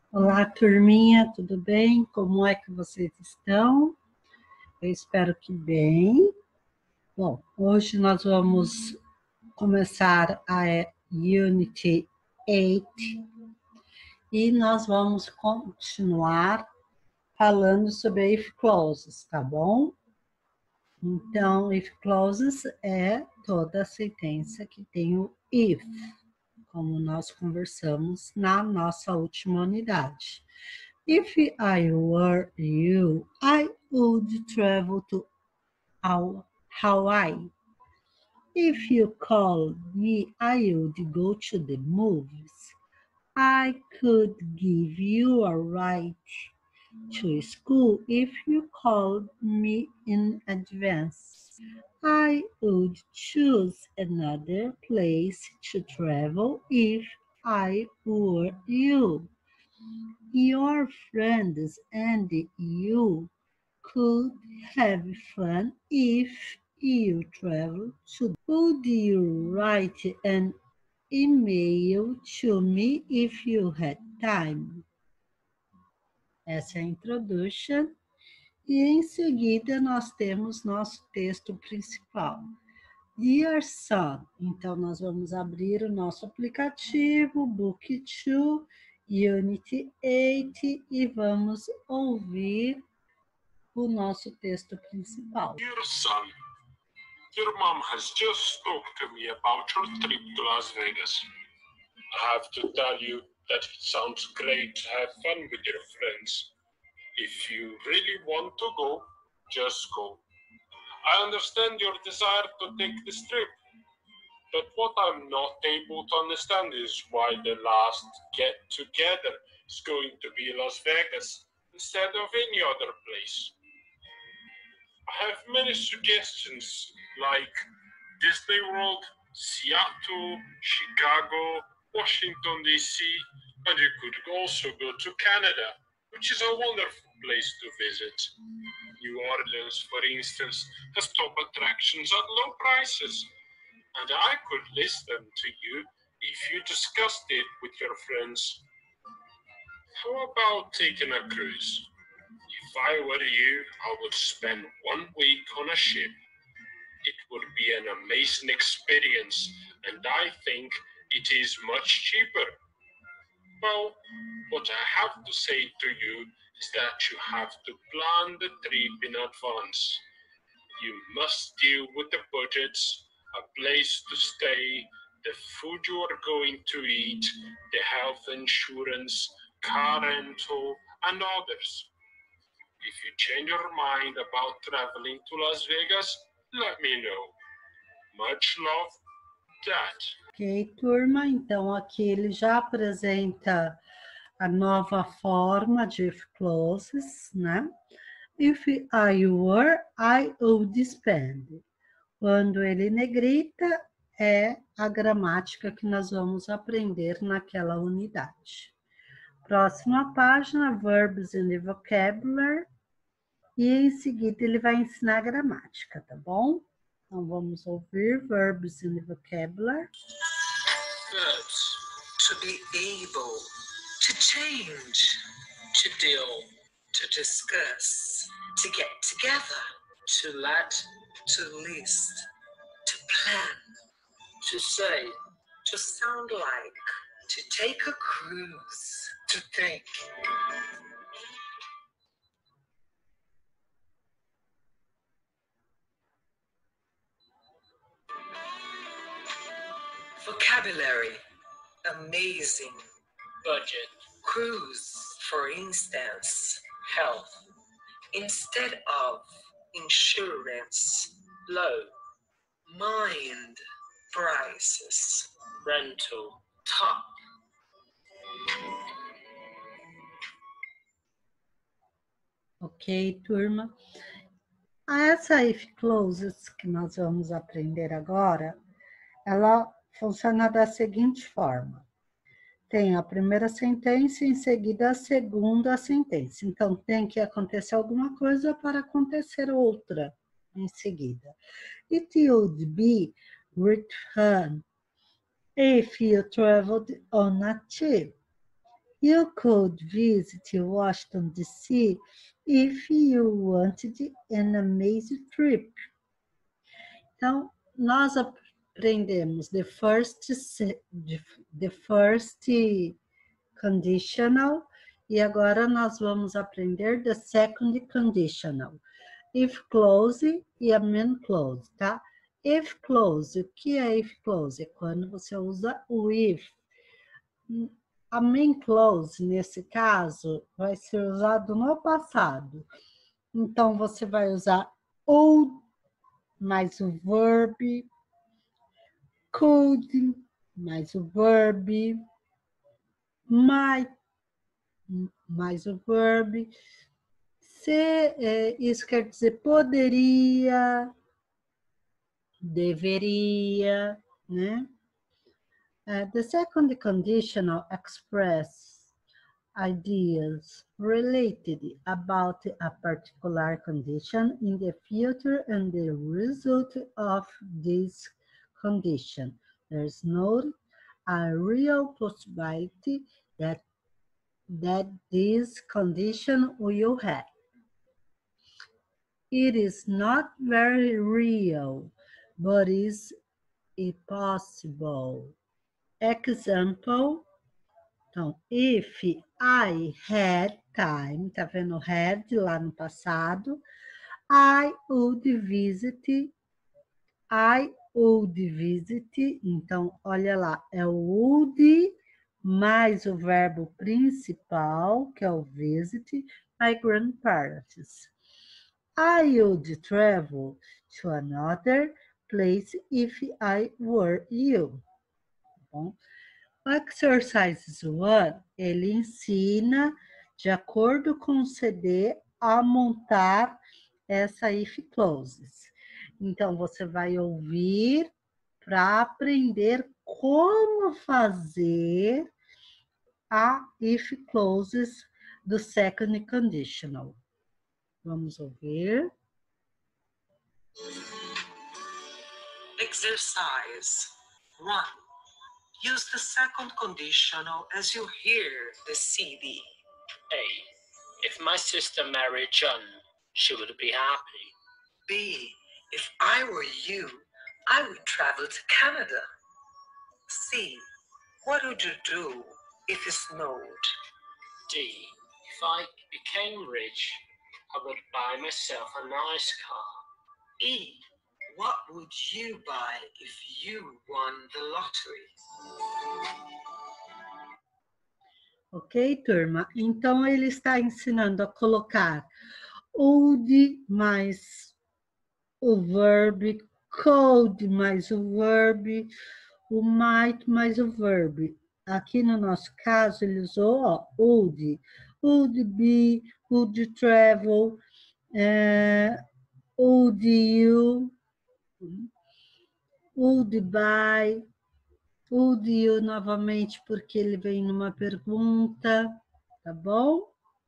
Olá, turminha, tudo bem? Como é que vocês estão? Eu espero que bem. Bom, hoje nós vamos começar a Unity 8 e nós vamos continuar falando sobre if clauses, tá bom? Então, if clauses é toda a sentença que tem o if, como nós conversamos na nossa última unidade. If I were you, I would travel to Hawaii. If you called me, I would go to the movies. I could give you a ride to school if you called me in advance. I would choose another place to travel if I were you. Your friends and you could have fun if you travel to. Would you write an email to me if you had time? Essa é a introduction. E em seguida nós temos nosso texto principal. Dear Son, então nós vamos abrir o nosso aplicativo, Book 2, Unity 8, e vamos ouvir o nosso texto principal. Dear Son, your mom has just spoken to me about your trip to Las Vegas. I have to tell you that it sounds great to have fun with your friends. If you really want to go, just go. I understand your desire to take this trip, but what I'm not able to understand is why the last get-together is going to be Las Vegas instead of any other place. I have many suggestions like Disney World, Seattle, Chicago, Washington DC, and you could also go to Canada, which is a wonderful place to visit. New Orleans, for instance, has top attractions at low prices, and I could list them to you if you discussed it with your friends. How about taking a cruise? If I were you, I would spend 1 week on a ship. It would be an amazing experience, and I think it is much cheaper. Well, what I have to say to you is that you have to plan the trip in advance. You must deal with the budgets, a place to stay, the food you are going to eat, the health insurance, car rental, and others. If you change your mind about traveling to Las Vegas, let me know. Much love, Dad. Ok, turma, então aqui ele já apresenta a nova forma de if clauses, né? If I were, I would spend. Quando ele negrita, é a gramática que nós vamos aprender naquela unidade. Próxima página, verbs in the vocabulary. E em seguida ele vai ensinar a gramática, tá bom? Então vamos ouvir verbs in the vocabulary. Verbs: to be able, to change, to deal, to discuss, to get together, to let, to list, to plan, to say, to sound like, to take a cruise, to think. Vocabulary: amazing, budget, cruise, for instance, health, instead of, insurance, low, mind, prices, rental, top. Ok, turma? Essa if clauses que nós vamos aprender agora, ela funciona da seguinte forma. Tem a primeira sentença e em seguida a segunda sentença. Então, tem que acontecer alguma coisa para acontecer outra em seguida. It would be great fun if you traveled on a trip. You could visit Washington, D.C. if you wanted an amazing trip. Então, nós aprendemos the first conditional e agora nós vamos aprender the second conditional. If close e a main close, tá? If close, o que é if close? É quando você usa o if. A main close, nesse caso, vai ser usado no passado. Então, você vai usar would mais o verb, could mais o verb, might mais o verb. Isso quer dizer poderia, deveria, né? The second conditional express ideas related about a particular condition in the future and the result of this condition. There's no a real possibility that this condition will happen. It is not very real, but is possible. Example, então, if I had time, tá vendo had lá no passado, I would visit, então, olha lá, é o would mais o verbo principal, que é o visit, my grandparents. I would travel to another place if I were you. Bom, o Exercise 1, ele ensina, de acordo com o CD, a montar essa if clauses. Então, você vai ouvir para aprender como fazer a if clauses do second conditional. Vamos ouvir. Exercise 1. Use the second conditional as you hear the CD. A. If my sister married John, she would be happy. B. If I were you, I would travel to Canada. C. What would you do if it snowed? D. If I became rich, I would buy myself a nice car. E. What would you buy if you won the lottery? Ok, turma? Então, ele está ensinando a colocar would mais o verb, could mais o verb, o might mais o verb. Aqui no nosso caso, ele usou ó, would be, would travel, would you, would buy, would you novamente, porque ele vem numa pergunta, tá bom?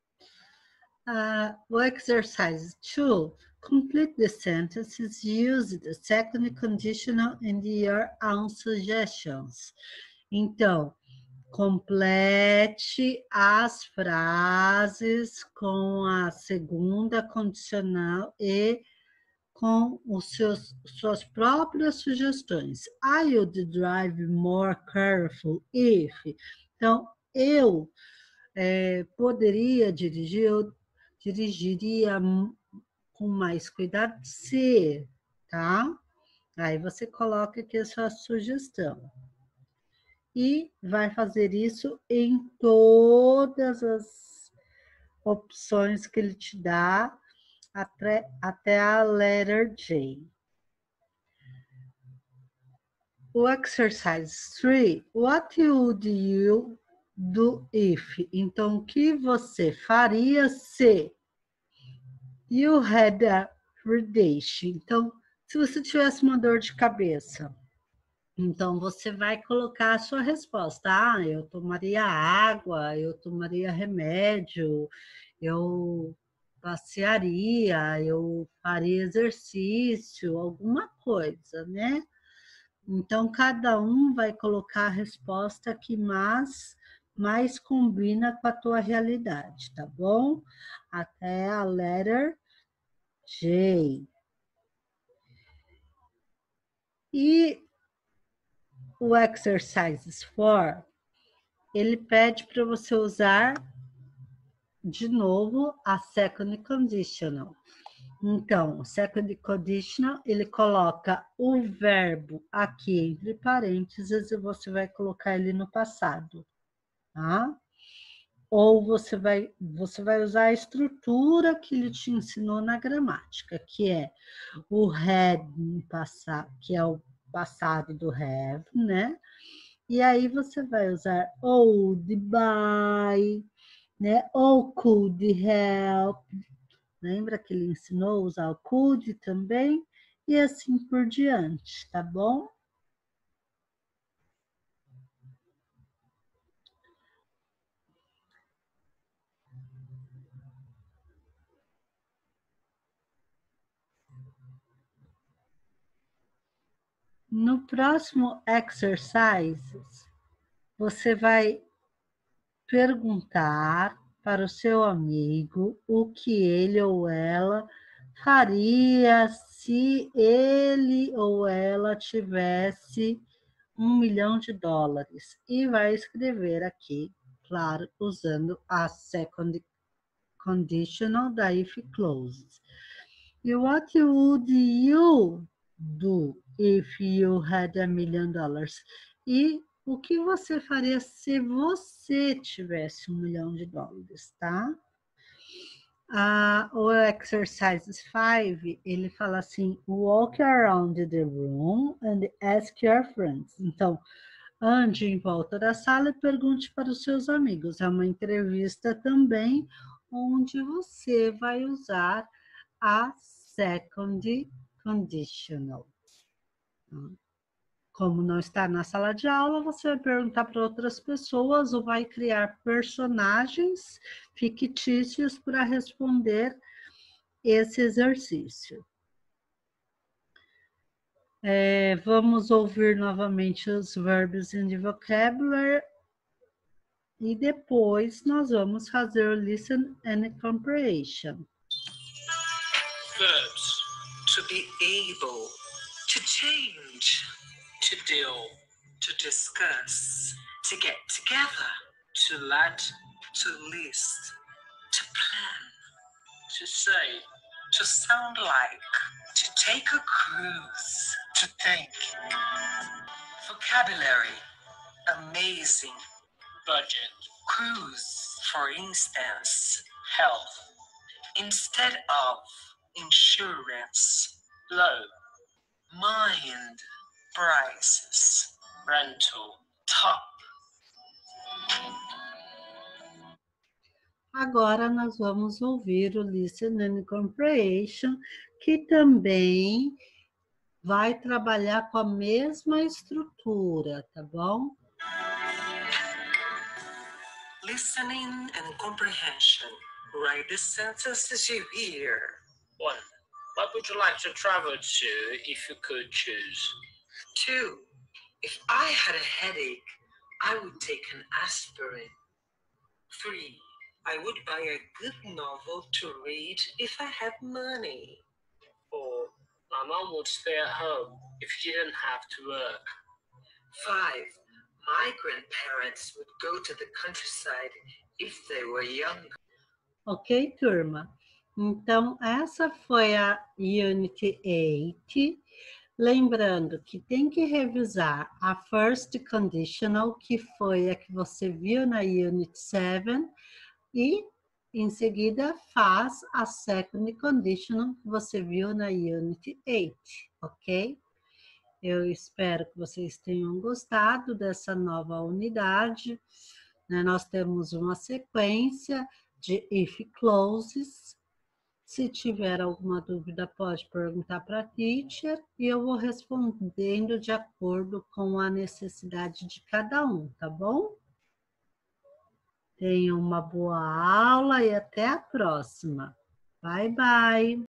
O exercise 2, complete the sentences, use the second conditional and your own suggestions. Então, complete as frases com a segunda condicional e com suas próprias sugestões. I would drive more careful if. Então, eu poderia dirigir, eu dirigiria com mais cuidado se, tá? Aí você coloca aqui a sua sugestão. E vai fazer isso em todas as opções que ele te dá, até a letter J. O exercise 3, what would you do if? Então, o que você faria se you had a headache? Então, se você tivesse uma dor de cabeça, então você vai colocar a sua resposta. Ah, eu tomaria água, eu tomaria remédio, eu passearia, eu faria exercício, alguma coisa, né? Então, cada um vai colocar a resposta que mais mais combina com a tua realidade, tá bom? Até a letter J. E o exercises 4, ele pede para você usar de novo a second conditional. Então, o second conditional, ele coloca o verbo aqui entre parênteses e você vai colocar ele no passado, tá? Ou você vai usar a estrutura que ele te ensinou na gramática, que é o had no passado, que é o passado do have, né? E aí você vai usar would by, né? Ou could help. Lembra que ele ensinou a usar o could também? E assim por diante, tá bom? No próximo exercises, você vai perguntar para o seu amigo o que ele ou ela faria se ele ou ela tivesse $1 milhão e vai escrever aqui, claro, usando a second conditional da if clauses. E what would you do if you had $1 million? E o que você faria se você tivesse $1 milhão, tá? O exercises 5, ele fala assim, walk around the room and ask your friends. Então, ande em volta da sala e pergunte para os seus amigos. É uma entrevista também, onde você vai usar a second conditional. Como não está na sala de aula, você vai perguntar para outras pessoas ou vai criar personagens fictícios para responder esse exercício. Vamos ouvir novamente os verbos in the vocabulary e depois nós vamos fazer o listen and comprehension. Verbs. To be able. To change. To deal. To discuss. To get together. To let. To list. To plan. To say. To sound like. To take a cruise. To think. Vocabulary. Amazing. Budget. Cruise. For instance. Health. Instead of. Insurance. Low. Mind. Prices. Rental. Top. Agora nós vamos ouvir o listen and comprehension, que também vai trabalhar com a mesma estrutura, tá bom? Listening and comprehension. Write the sentences you hear. 1. What would you like to travel to if you could choose? 2. If I had a headache, I would take an aspirin. 3. I would buy a good novel to read if I had money. 4. My mom would stay at home if she didn't have to work. 5. My grandparents would go to the countryside if they were young. Ok, turma? Então, essa foi a Unit 8. Lembrando que tem que revisar a First Conditional, que foi a que você viu na Unit 7, e em seguida faz a Second Conditional, que você viu na Unit 8, ok? Eu espero que vocês tenham gostado dessa nova unidade. Nós temos uma sequência de if clauses. Se tiver alguma dúvida, pode perguntar para a teacher e eu vou respondendo de acordo com a necessidade de cada um, tá bom? Tenham uma boa aula e até a próxima. Bye, bye!